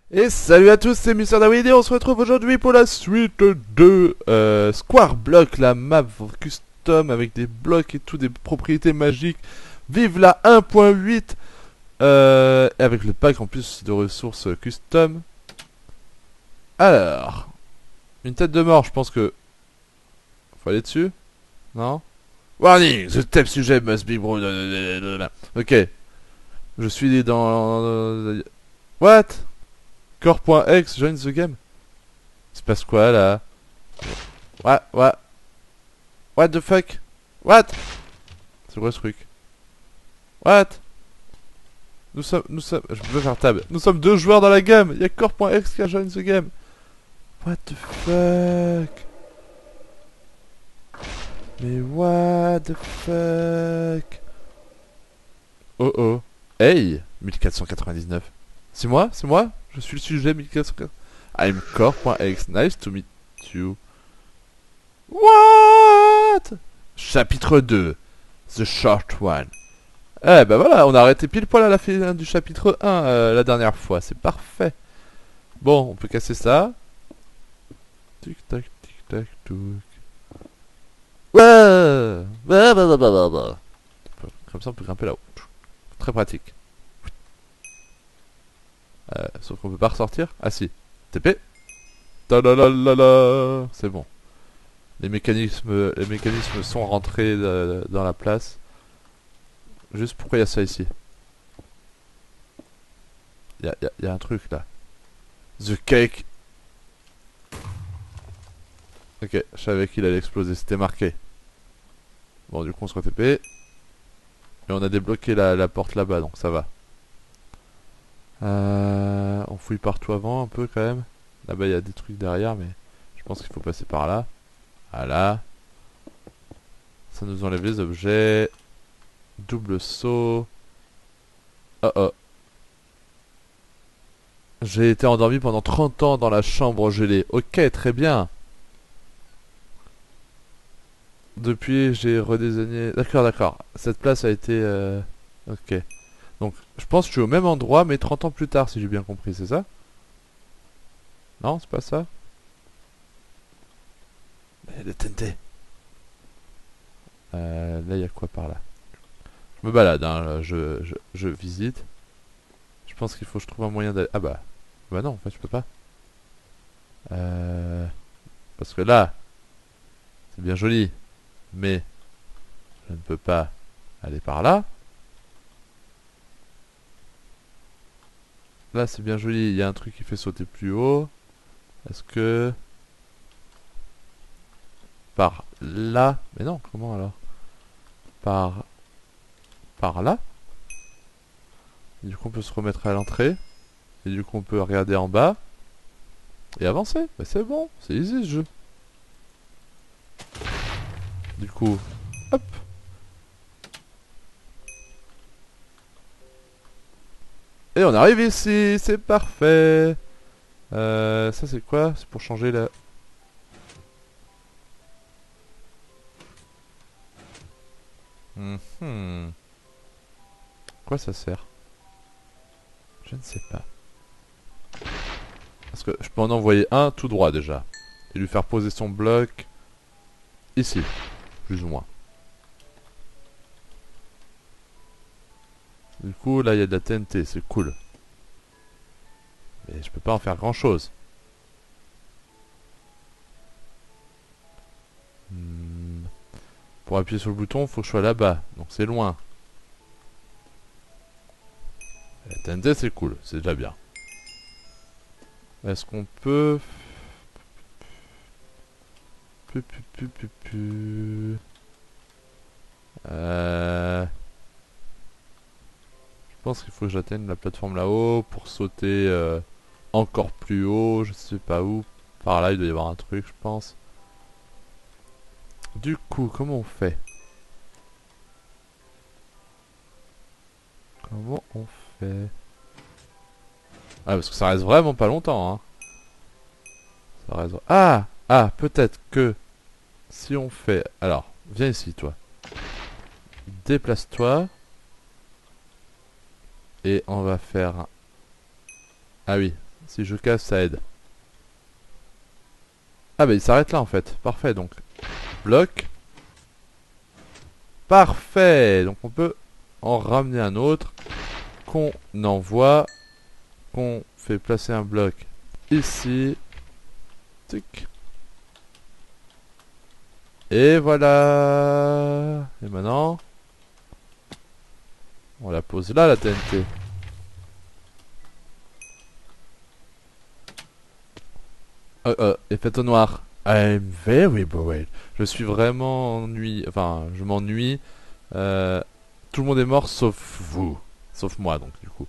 Et salut à tous, c'est Mister Dawid et on se retrouve aujourd'hui pour la suite de Square Block, la map custom avec des blocs et tout, des propriétés magiques. Vive la 1.8 et avec le pack en plus de ressources custom. Alors, une tête de mort, je pense que... Faut aller dessus? Non? Warning, the step sujet must be bro... Ok, je suis dans... What? Core.x join the game. Il se passe quoi là? What the fuck? What? C'est quoi ce truc? What? Je peux faire tab. Nous sommes deux joueurs dans la game. Il y a Core.x qui a join the game. What the fuck? Mais what the fuck? Oh oh. Hey 1499. C'est moi? C'est moi? Je suis le sujet 1499. I'm Core.x. Nice to meet you. What? Chapitre 2. The Short One. Eh ben voilà, on a arrêté pile poil à la fin du chapitre 1 la dernière fois. C'est parfait. Bon, on peut casser ça. Tic tac, tic tac, touc. Ouais. Comme ça, on peut grimper là-haut. Très pratique. Sauf qu'on peut pas ressortir. Ah si. TP. Tadalalalala. C'est bon. Les mécanismes sont rentrés dans la place. Juste pourquoi il y a ça ici? Il y a un truc là. The cake. Ok, je savais qu'il allait exploser, c'était marqué. Bon, du coup, on se re-TP. Et on a débloqué la porte là-bas, donc ça va. On fouille partout avant un peu quand même. Là-bas, il y a des trucs derrière, mais je pense qu'il faut passer par là. Voilà. Ça nous enlève les objets. Double saut. Oh oh. J'ai été endormi pendant 30 ans dans la chambre gelée. Ok, très bien. Depuis, j'ai redésigné... D'accord, d'accord. Cette place a été... Ok. Donc, je pense que je suis au même endroit, mais 30 ans plus tard, si j'ai bien compris, c'est ça? Non, c'est pas ça? Mais le TNT. Là, il y a quoi par là? Je me balade, hein, là, je visite. Je pense qu'il faut que je trouve un moyen d'aller... Ah bah... Bah non, en fait, je peux pas. Parce que là, c'est bien joli, mais je ne peux pas aller par là. Là, c'est bien joli, il y a un truc qui fait sauter plus haut. Est-ce que... Par là... Mais non, comment alors? Par... Par là? Et du coup, on peut se remettre à l'entrée. Et du coup, on peut regarder en bas. Et avancer. Bah, c'est bon, c'est easy ce jeu. Du coup, hop. Et on arrive ici, c'est parfait. Ça c'est quoi? C'est pour changer la... Quoi ça sert? Je ne sais pas. Parce que je peux en envoyer un tout droit déjà. Et lui faire poser son bloc ici, plus ou moins. Du coup, là il y a de la TNT, c'est cool. Mais je peux pas en faire grand chose. Pour appuyer sur le bouton, il faut que je sois là-bas. Donc c'est loin. La TNT c'est cool, c'est déjà bien. Est-ce qu'on peut... Je pense qu'il faut que j'atteigne la plateforme là-haut pour sauter encore plus haut, je sais pas où. Par là, il doit y avoir un truc, je pense. Du coup, comment on fait? Comment on fait? Ah, parce que ça reste vraiment pas longtemps, hein. Ça reste... Ah! Ah, peut-être que... Si on fait... Alors, viens ici, toi. Déplace-toi. Et on va faire... Ah oui, Si je casse, ça aide. Ah bah il s'arrête là en fait. Parfait, donc. Bloc. Parfait. Donc on peut en ramener un autre. Qu'on envoie. Qu'on fait placer un bloc ici. Tic. Et voilà. Et maintenant, on la pose là, la TNT. Effet au noir. I'm very bored. Je suis vraiment ennuyé. Enfin, je m'ennuie. Euh, Tout le monde est mort sauf vous. Sauf moi, donc, du coup.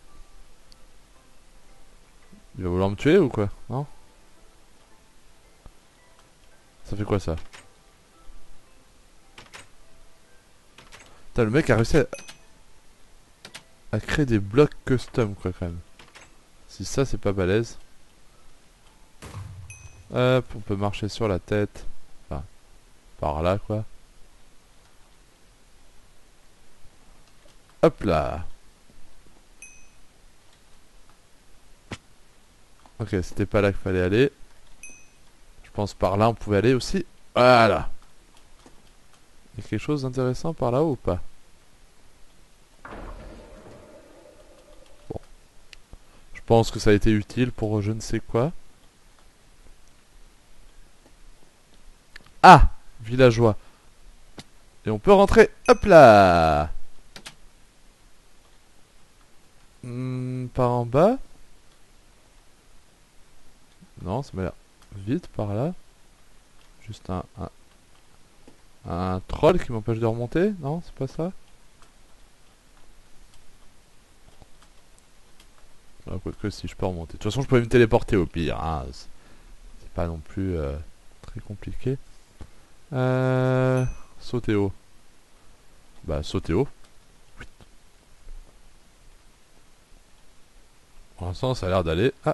Il va vouloir me tuer ou quoi? Non? Ça fait quoi ça? Putain, le mec a réussi à créer des blocs custom, quoi, quand même. Si ça, c'est pas balèze. Hop, on peut marcher sur la tête. Enfin, par là, quoi. Hop là. Ok, c'était pas là qu'il fallait aller. Je pense par là on pouvait aller aussi. Voilà. Il y a quelque chose d'intéressant par là-haut ou pas? Bon. Je pense que ça a été utile pour je ne sais quoi. Ah! Villageois. Et on peut rentrer. Hop là! Par en bas? Non, ça m'a l'air vite par là. Juste un troll qui m'empêche de remonter? Non, c'est pas ça? Ah, quoique si je peux remonter. De toute façon, je peux me téléporter au pire. Hein. C'est pas non plus très compliqué. Sauter haut. Bah, sauter haut. Pour l'instant, ça a l'air d'aller. Ah!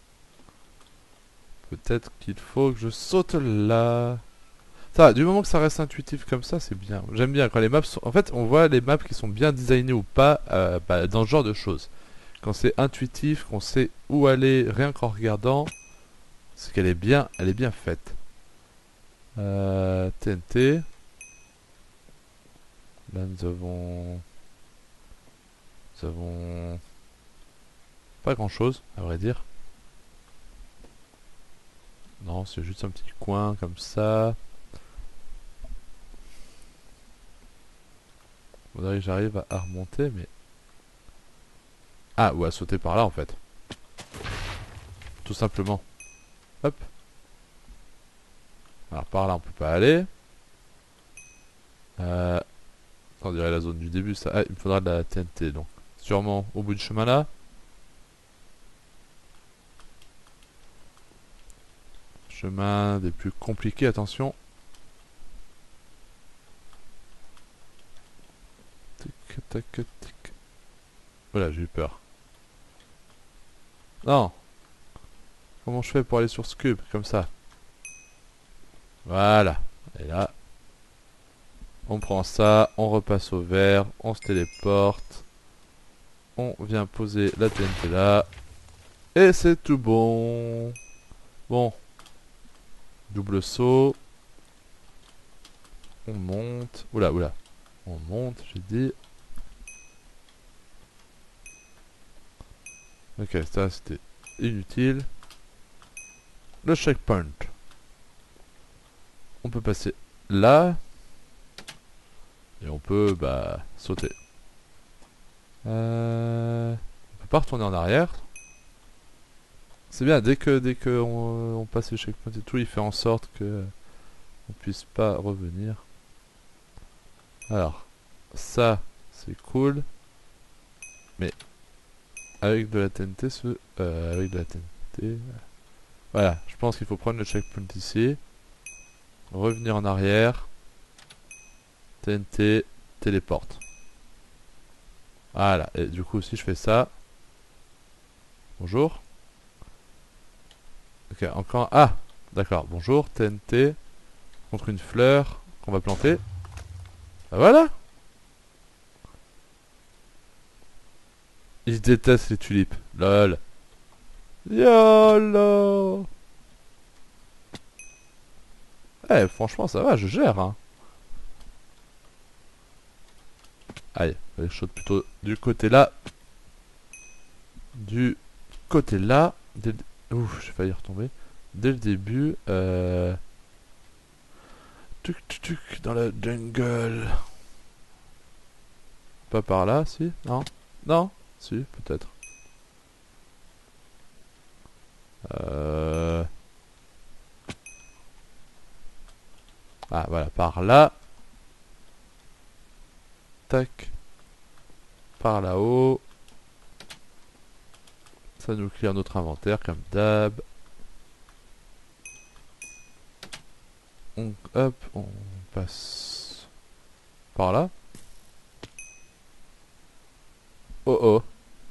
Peut-être qu'il faut que je saute là. Ça va, du moment que ça reste intuitif comme ça, c'est bien. J'aime bien quand les maps sont... En fait, on voit les maps qui sont bien designées ou pas bah, dans ce genre de choses. Quand c'est intuitif, qu'on sait où aller rien qu'en regardant, c'est qu'elle est bien, elle est bien faite. TNT. Là, nous avons... pas grand chose, à vrai dire. Non, c'est juste un petit coin comme ça. Faudrait que j'arrive à remonter, mais... Ah, ou à sauter par là, en fait. Tout simplement. Hop. Alors, par là, on peut pas aller. On dirait la zone du début, ça. Ah, il me faudra de la TNT, donc. Sûrement au bout du chemin, là. Chemin des plus compliqués, attention. Tic, tac, tic. Voilà, j'ai eu peur. Non. Comment je fais pour aller sur ce cube, comme ça? Voilà. Et là, on prend ça, on repasse au vert, on se téléporte. On vient poser la TNT là. Et c'est tout bon. Bon. Double saut. On monte. Oula, oula. On monte, j'ai dit. Ok, ça c'était inutile. Le checkpoint. On peut passer là. Et on peut, bah, sauter. On peut pas retourner en arrière. C'est bien, dès que on passe le checkpoint et tout, il fait en sorte que on puisse pas revenir. Alors, ça, c'est cool. Mais, avec de la TNT, avec de la TNT... Voilà, je pense qu'il faut prendre le checkpoint ici. Revenir en arrière. TNT, téléporte. Voilà, et du coup, si je fais ça... Bonjour. Ok, encore... Ah, d'accord, bonjour, TNT. Contre une fleur qu'on va planter. Bah voilà. Il déteste les tulipes. Lol. YOLO. Eh, franchement, ça va, je gère, hein. Aïe, les choses plutôt du côté là. Du côté là. Ouf, j'ai failli retomber. Dès le début, tuc tuc tuc, dans la jungle. Pas par là, si? Non? Non? Si, peut-être. Ah, voilà, par là. Tac. Par là-haut. Ça nous clear notre inventaire, comme d'hab. Hop, on passe par là. Oh oh.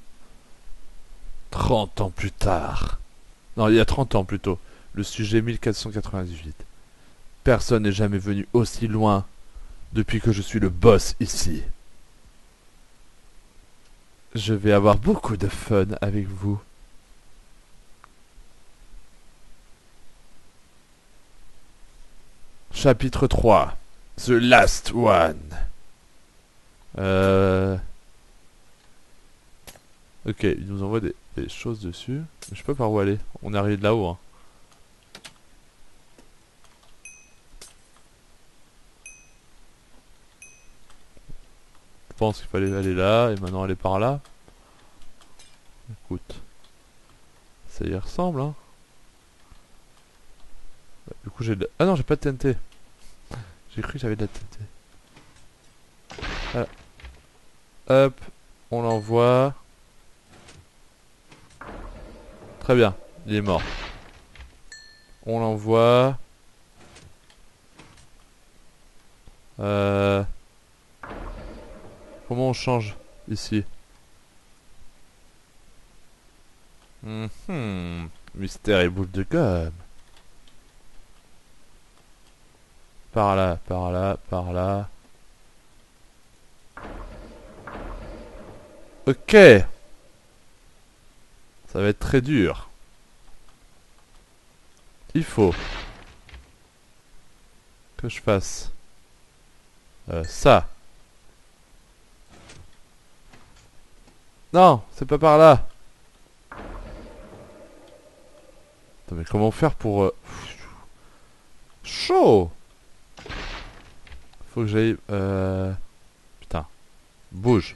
30 ans plus tard. Non, il y a 30 ans plutôt. Le sujet 1498. Personne n'est jamais venu aussi loin depuis que je suis le boss ici. Je vais avoir beaucoup de fun avec vous. Chapitre 3. The Last One. Ok, il nous envoie des choses dessus. Mais je sais pas par où aller. On est arrivé de là-haut. Hein. Je pense qu'il fallait aller là et maintenant aller par là. Écoute. Ça y ressemble, hein. Du coup, j'ai de... Ah non, j'ai pas de TNT. J'ai cru que j'avais de la TNT. Voilà. Hop. On l'envoie. Très bien. Il est mort. On l'envoie. Comment on change ici? Mystère et boule de gomme. Par là, par là, par là. Ok. Ça va être très dur. Il faut que je fasse ça. Non, c'est pas par là. Attends, mais comment faire pour... Chaud. Faut que j'aille... Putain. Bouge.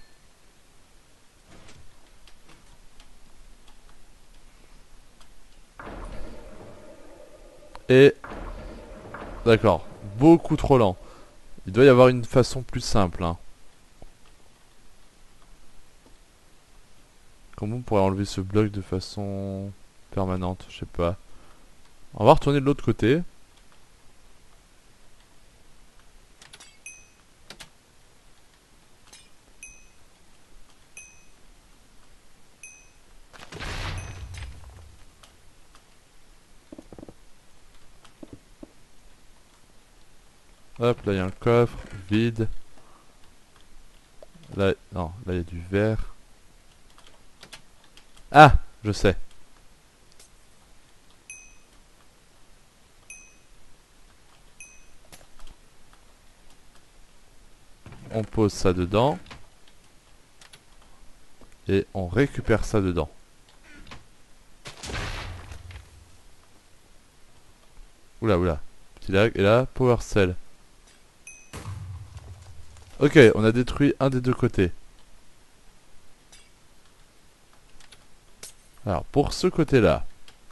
Et... D'accord. Beaucoup trop lent. Il doit y avoir une façon plus simple. Hein. Comment on pourrait enlever ce bloc de façon permanente? Je sais pas. On va retourner de l'autre côté. Hop, là il y a un coffre vide. Là, non, là il y a du verre. Ah, je sais. On pose ça dedans. Et on récupère ça dedans. Oula, oula. Petit lag. Et là, power cell. Ok, on a détruit un des deux côtés. Alors, pour ce côté-là,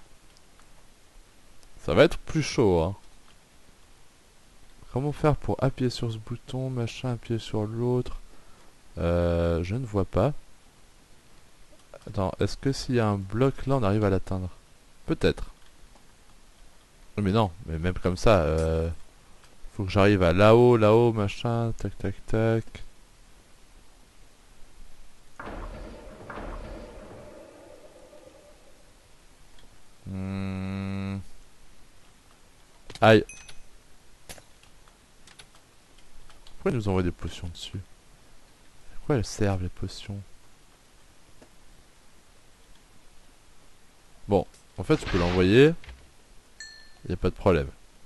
ça va être plus chaud, hein. Comment faire pour appuyer sur ce bouton, machin, appuyer sur l'autre? Je ne vois pas. Attends, est-ce que s'il y a un bloc là, on arrive à l'atteindre? Peut-être. Mais non, mais même comme ça, faut que j'arrive à là-haut, là-haut, machin, tac, tac, tac. Aïe. Pourquoi ils nous envoient des potions dessus? À quoi elles servent les potions? Bon. En fait, tu peux l'envoyer. Y a pas de problème.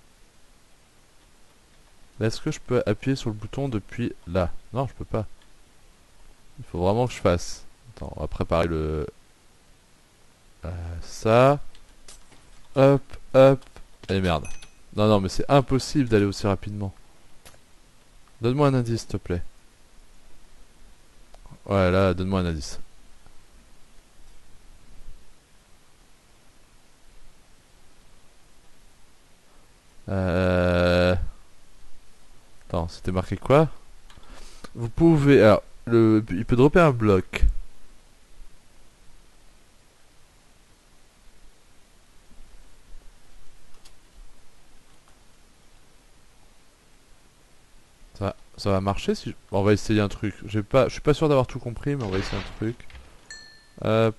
Est-ce que je peux appuyer sur le bouton depuis là? Non, je peux pas. Il faut vraiment que je fasse. Attends, on va préparer le... ça. Hop, hop. Et merde. Non, non, mais c'est impossible d'aller aussi rapidement. Donne-moi un indice, s'il te plaît. Ouais, là, donne-moi un indice. Attends, c'était marqué quoi? Vous pouvez... Alors, il peut dropper un bloc. Ça va marcher si... Bon, on va essayer un truc. Je suis pas sûr d'avoir tout compris, mais on va essayer un truc. Hop.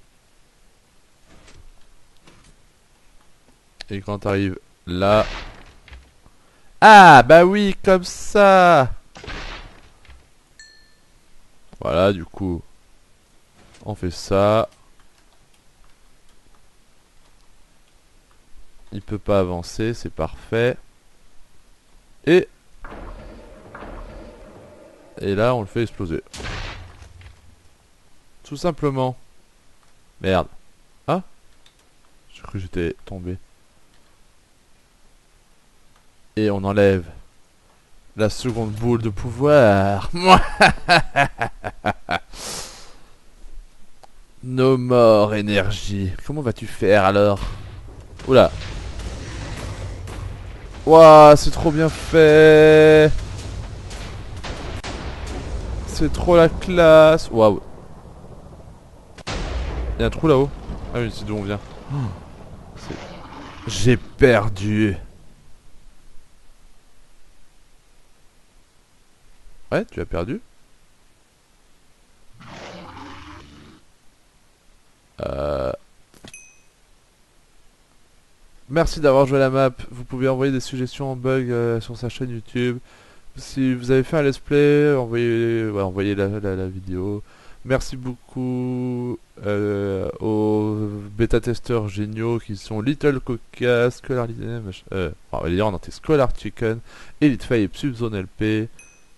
Et quand t'arrives là... Ah, bah oui, comme ça. Voilà, du coup... On fait ça. Il peut pas avancer, c'est parfait. Et là, on le fait exploser. Tout simplement. Merde. Ah, j'ai cru que j'étais tombé. Et on enlève la seconde boule de pouvoir. No more énergie. Comment vas-tu faire alors? Oula. Waouh, c'est trop bien fait. C'est trop la classe. Waouh. Il y a un trou là-haut. Ah oui, c'est d'où on vient. J'ai perdu. Ouais, tu as perdu. Merci d'avoir joué à la map. Vous pouvez envoyer des suggestions en bug sur sa chaîne YouTube. Si vous avez fait un let's play, envoyez la vidéo. Merci beaucoup aux bêta-testeurs géniaux qui sont Little Coca, Scholar... on va les dire en entier, Scholar Chicken, Elite Faye et Subzone LP.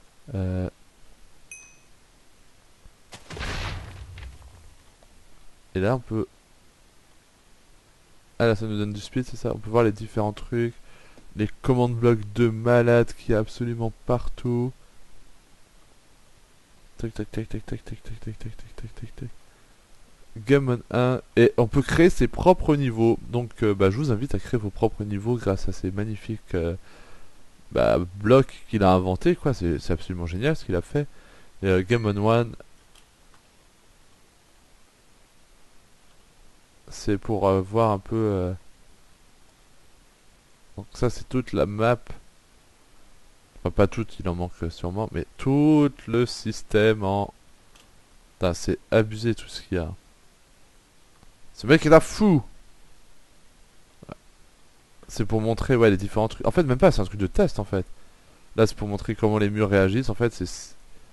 Et là on peut... Ah là ça nous donne du speed, c'est ça. On peut voir les différents trucs. Les commandes blocs de malade qu'il y a absolument partout. Tac tac tac tac tac tac tac tac tac tac tac tac tac. Game on 1. Et on peut créer ses propres niveaux. Donc je vous invite à créer vos propres niveaux grâce à ces magnifiques blocs qu'il a inventés, quoi. C'est absolument génial ce qu'il a fait. Et, Game on 1. C'est pour voir un peu... Donc ça c'est toute la map. Enfin pas toute, il en manque sûrement. Mais tout le système en... Putain, c'est abusé tout ce qu'il y a. Ce mec est là fou. C'est pour montrer les différents trucs. En fait même pas, c'est un truc de test en fait. Là c'est pour montrer comment les murs réagissent. En fait c'est...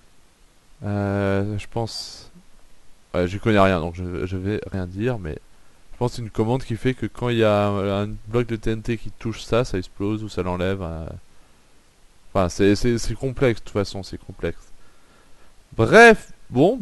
je pense... Ouais, j'y connais rien donc je vais rien dire, mais... Je pense que c'est une commande qui fait que quand il y a un bloc de TNT qui touche ça, ça explose ou ça l'enlève. Enfin, c'est complexe, de toute façon, c'est complexe. Bref, bon,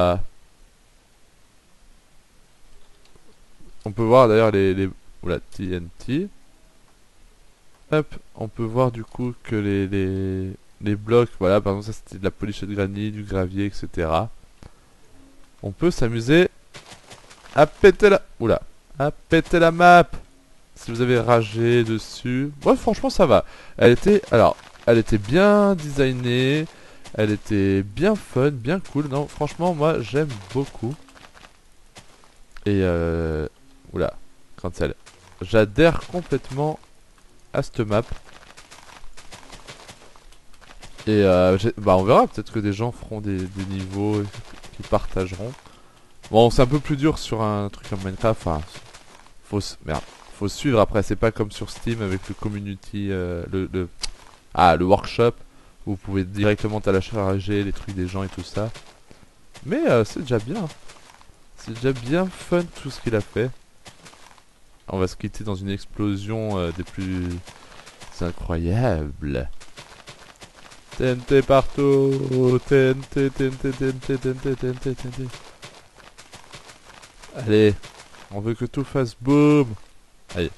on peut voir d'ailleurs oula, TNT. Hop, on peut voir du coup que les blocs, voilà, par exemple, ça c'était de la polish de granit, du gravier, etc. On peut s'amuser à péter la... Oula. À péter la map. Si vous avez ragé dessus. Ouais, franchement, ça va. Elle était bien designée. Elle était bien fun, bien cool. Non, franchement, moi, j'aime beaucoup. Et oula. Cancel. J'adhère complètement à cette map. Et on verra. Peut-être que des gens feront des niveaux qui partageront. Bon, c'est un peu plus dur sur un truc comme Minecraft. Enfin, faut suivre après. C'est pas comme sur Steam avec le community, le workshop où vous pouvez directement télécharger les trucs des gens et tout ça. Mais c'est déjà bien. C'est déjà bien fun tout ce qu'il a fait. On va se quitter dans une explosion des plus incroyables. TNT partout. TNT, TNT, TNT, TNT, TNT, TNT. Allez, on veut que tout fasse boum. Allez.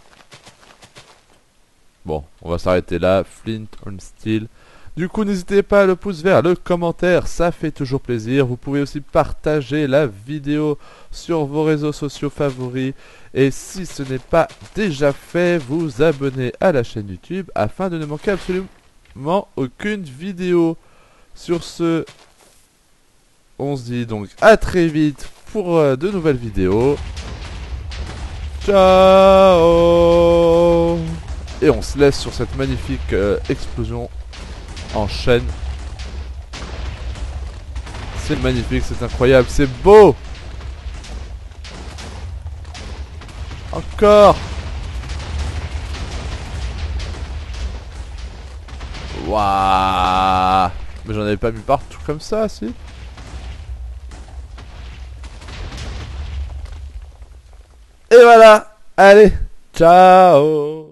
Bon, on va s'arrêter là. Flint on Steel. Du coup, n'hésitez pas à le pouce vert, le commentaire, ça fait toujours plaisir. Vous pouvez aussi partager la vidéo sur vos réseaux sociaux favoris. Et si ce n'est pas déjà fait, vous abonner à la chaîne YouTube afin de ne manquer absolument aucune vidéo. Sur ce, on se dit donc à très vite pour de nouvelles vidéos. Ciao! Et on se laisse sur cette magnifique explosion en chaîne. C'est magnifique, c'est incroyable, c'est beau. Encore. Waouh. Mais j'en avais pas mis partout comme ça, si. Et voilà. Allez, ciao.